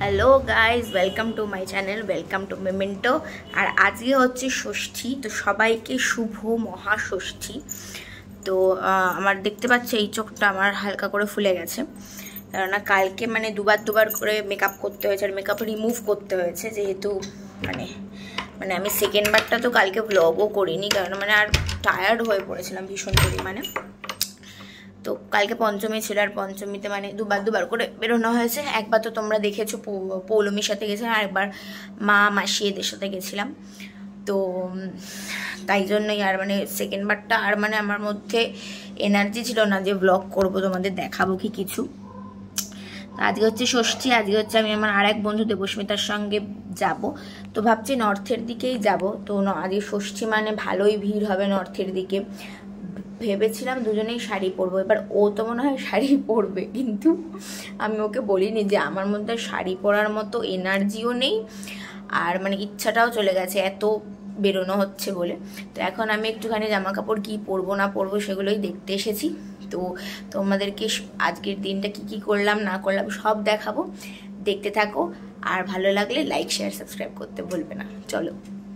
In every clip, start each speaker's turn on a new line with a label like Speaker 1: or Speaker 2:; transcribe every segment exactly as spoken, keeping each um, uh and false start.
Speaker 1: Hello guys welcome to my channel welcome to मिमिंटो और आज हे षष्ठी तो सबाइके शुभ महाषष्ठी तो आमार देखते पाच्छो एई चोखटा आमार हालका करे फुले गेछे कारण कालके माने दुबार दुबार करे मेकआप करते हयेछे मेकआप रिमुव करते हयेछे जेहेतु माने माने आमी सेकेंड बारटा तो कालके व्लगও करिनी कारण माने आर टायार्ड हये पड़ेछिलाम भीषण परिमाणे तो कालके पंचमी छिलो और पंचमीते माने दुबार दुबार करे बेरोनो हयेछे एकबार तो तोमरा देखेछो पौलमीर साथे गेछिलाम और एकबार मा मासी एদের साथे गेछिलाम तो ताई जन्यई आर माने सेकेंड बारटा आर माने आमार मध्य एनार्जी छिलो ना जे ब्लग करबो तोमादेर देखाबो कि किछु आज हे षष्ठी आज हे आमि आमार आरेक बंधु देवस्मितार संगे जाबो तो भाबछि नर्थेर दिकेई जाबो तो आज षष्ठी माने भालोई भिड़ हबे नर्थेर दिके भेबेছিলাম দুজনেই শাড়ি পরবো এবার ও তো মনে হয় শাড়ি পরবে কিন্তু আমি ওকে বলিনি যে আমার মধ্যে শাড়ি পরার মতো এনার্জিও নেই আর মানে ইচ্ছাটাও চলে গেছে এত বেরোনো হচ্ছে বলে তো এখন আমি একটুখানি জামা কাপড় কি পরবো না পরবো সেগুলোই দেখতে এসেছি তো তোমাদেরকে আজকের দিনটা কি কি করলাম না করলাম সব দেখাবো দেখতে থাকো আর ভালো লাগলে লাইক শেয়ার সাবস্ক্রাইব করতে ভুলবে না চলো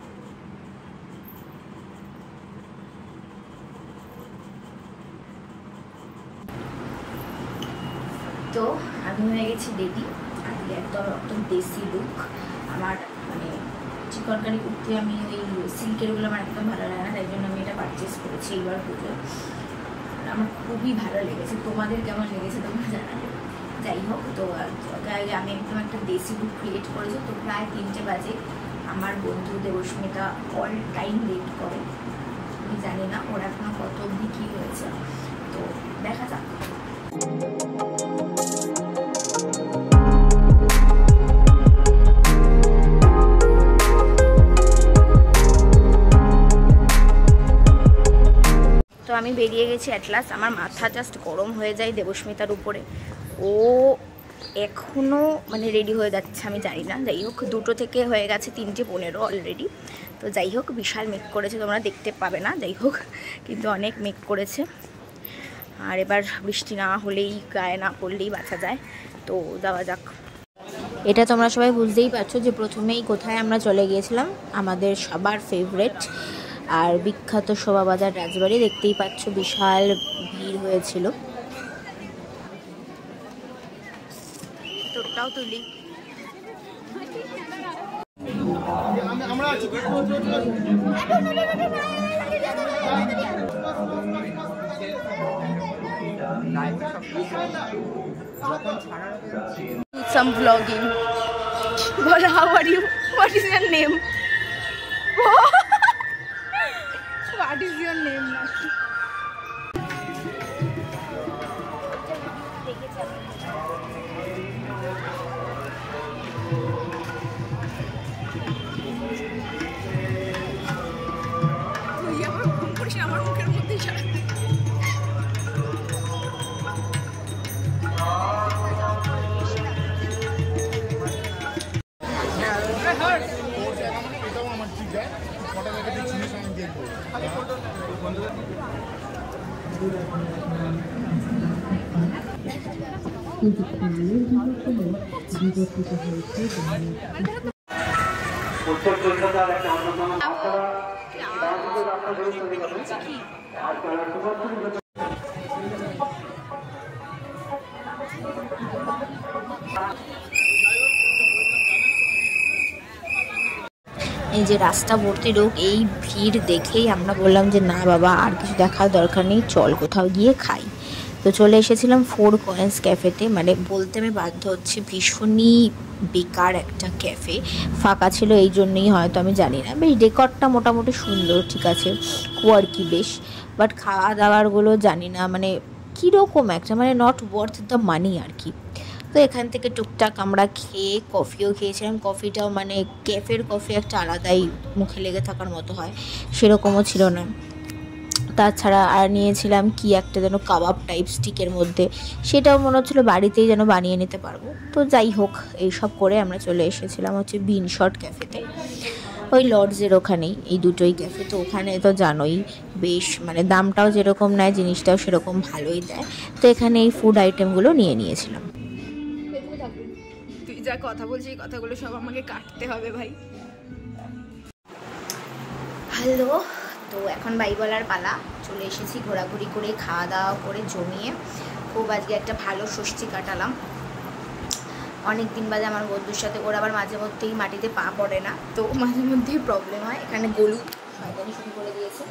Speaker 1: तो আমি হয়ে গেছি রেডি আজকে একদম একদম দেশি লুক আমার মানে চিকনকারি করতে আমি ওই সিল্কেরগুলো আমার একদম ভালো লাগে না তাই জন্য আমি এটা পারচেজ করেছি এইবার পুজো আমার খুবই ভালো লেগেছে তোমাদের কেমন লেগেছে তোমরা জানাবে যাই হোক তো আগে আমি একদম একটা দেশি লুক ক্রিয়েট করেছি তো প্রায় তিনটে বাজে আমার বন্ধু দেবস্মিতা অল টাইম লেট করে আমি জানি না ওর এখনো কত অবধি কী হয়েছে তো দেখা যাক तो आमी बेरिए गेছি एटलास आमार माथा जास्ट गरम हो जाए देवस्मितार उपरे ओ एखोनो माने रेडी हो जाच्छे आमी जानि ना যাই হোক দুটো থেকে হয়ে গেছে তিনটে পনেরো অলরেডি তো যাই হোক বিশাল মেক করেছে তোমরা দেখতে পাবে না যাই হোক কিন্তু অনেক মেক করেছে আর এবার বৃষ্টি না হলেই গায়ে না পড়লেই বাঁচা যায় তো যাওয়া যাক এটা তোমরা সবাই বুঝতেই পারছো যে প্রথমেই কোথায় আমরা চলে গিয়েছিলাম আমাদের সবার ফেভারিট আর বিখ্যাত শোভাবাজার রাজবাড়ি দেখতেই পাচ্ছ বিশাল ভিড় হয়েছিল তোরটাও তুলি আমরা some vlogging well how are you what is your name what is your name Naki তুই আমার ফোন করিস আমার মুখের মধ্যেই ছাড়া
Speaker 2: উত্তর কলকাতার একটা অন্যতম আপনারা
Speaker 1: এই যে রাস্তা ভর্তি লোক এই ভিড় দেখেই আমরা বললাম যে না বাবা আর কিছু দেখার দরকার নেই চল কোথাও গিয়ে খাই তো চলে এসেছিলাম ফোর কয়েন্স ক্যাফেতে মানে বলতে আমি বাধ্য হচ্ছে ভীষণই বেকার একটা ক্যাফে ফাঁকা ছিল এই জন্যই হয়তো আমি জানি না বেশ ডেকরটা মোটামুটি সুন্দর ঠিক আছে কোয়ার্কি বেশ বাট খাওয়া দাওয়ারগুলো জানি না মানে কীরকম একটা মানে নট ওয়ার্থ দ্য মানি আর কি তো এখান থেকে টুকটাক আমরা খেয়ে কফিও খেয়েছিলাম কফিটাও মানে ক্যাফের কফি একটা আলাদাই মুখে লেগে থাকার মতো হয় সেরকমও ছিল না তাছাড়া আর নিয়েছিলাম কি একটা যেন কাবাব টাইপ স্টিকের মধ্যে সেটাও মনে হচ্ছিলো বাড়িতেই যেন বানিয়ে নিতে পারবো তো যাই হোক এইসব করে আমরা চলে এসেছিলাম হচ্ছে বিন শট ক্যাফেতে ওই লর্ডসের ওখানেই এই দুটোই ক্যাফে তো ওখানে তো জানোই বেশ মানে দামটাও যেরকম নেয় জিনিসটাও সেরকম ভালোই দেয় তো এখানে এই ফুড আইটেমগুলো নিয়ে নিয়েছিলাম যা কথা বলছি এই কথাগুলো সব আমাকে কাটতে হবে ভাই। হ্যালো, তো এখন বাই বলার পালা। চলে এসেছি ঘোরাঘুরি করে, খাওয়া দাওয়া করে জমিয়ে খুব আজকে একটা ভালো ষষ্ঠী কাটালাম। অনেক দিন বাদে আমার বন্ধুর সাথে, ওরা আবার মাঝে মধ্যেই মাটিতে পা পড়ে না, তো মাঝে মধ্যেই প্রবলেম হয়। এখানে গলু শয়তানি শুরু করে দিয়েছে।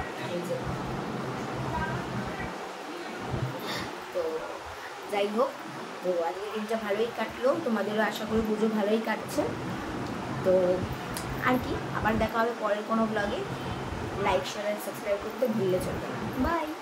Speaker 1: তো যাই হোক, তো আজকে দিনটা ভালোই কাটলো, তোমাদেরও আশা করি পুজো ভালোই কাটছে। তো আর কি, আবার দেখা হবে পরের কোনো ব্লগে। লাইক শেয়ার আর সাবস্ক্রাইব করতে ভুললে চলবে না। বাই।